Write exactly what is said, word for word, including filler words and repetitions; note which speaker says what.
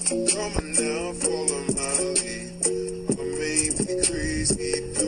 Speaker 1: Come on now, follow my lead. I may be crazy,